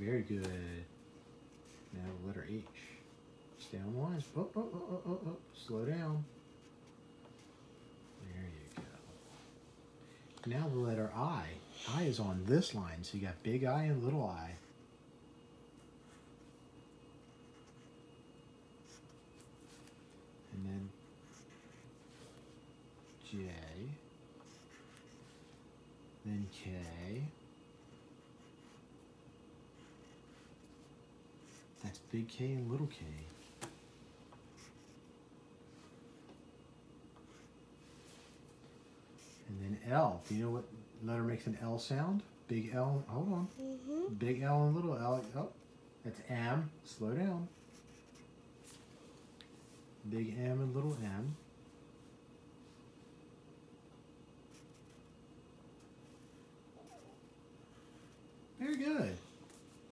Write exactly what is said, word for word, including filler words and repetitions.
Very good. Now the letter H. Stay on lines. Oh, oh, oh, oh, oh, oh. Slow down. There you go. Now the letter I. I is on this line, so you got big I and little I. And then J. Then K. That's big K and little K. And then L. Do you know what letter makes an L sound? Big L. Hold on. Mm-hmm. Big L and little L. Oh, that's M. Slow down. Big M and little m. Very good.